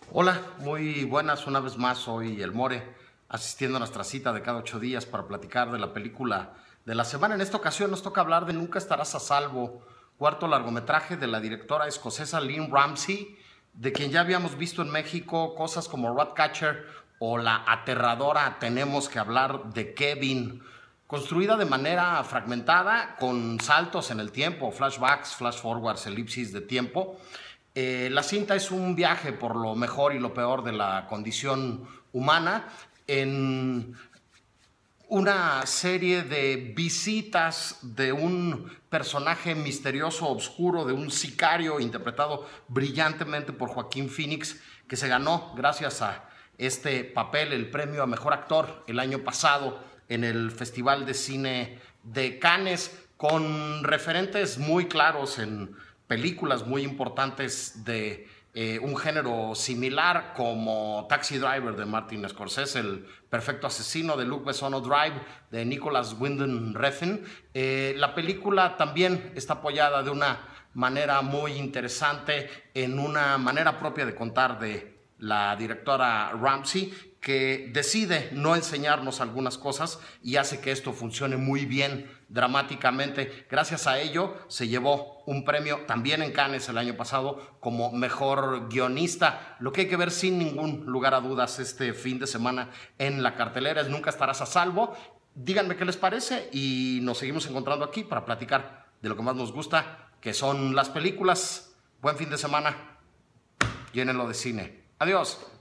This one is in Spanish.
Hola, muy buenas, una vez más soy el More, asistiendo a nuestra cita de cada 8 días para platicar de la película de la semana. En esta ocasión nos toca hablar de Nunca estarás a salvo, cuarto largometraje de la directora escocesa Lynne Ramsay, de quien ya habíamos visto en México cosas como Ratcatcher o la aterradora Tenemos que hablar de Kevin, construida de manera fragmentada, con saltos en el tiempo, flashbacks, flash forwards, elipsis de tiempo. La cinta es un viaje por lo mejor y lo peor de la condición humana en una serie de visitas de un personaje misterioso, oscuro, de un sicario interpretado brillantemente por Joaquín Phoenix, que se ganó, gracias a este papel, el premio a Mejor Actor el año pasado en el Festival de Cine de Cannes, con referentes muy claros en películas muy importantes de un género similar, como Taxi Driver de Martin Scorsese, El Perfecto Asesino de Luc Besson, o Drive de Nicolas Winding Refn. La película también está apoyada de una manera muy interesante en una manera propia de contar de la directora Ramsay, que decide no enseñarnos algunas cosas y hace que esto funcione muy bien dramáticamente. Gracias a ello se llevó un premio también en Cannes el año pasado como mejor guionista. Lo que hay que ver sin ningún lugar a dudas este fin de semana en la cartelera es Nunca estarás a salvo. Díganme qué les parece y nos seguimos encontrando aquí para platicar de lo que más nos gusta, que son las películas. Buen fin de semana, llénenlo de cine. Adiós.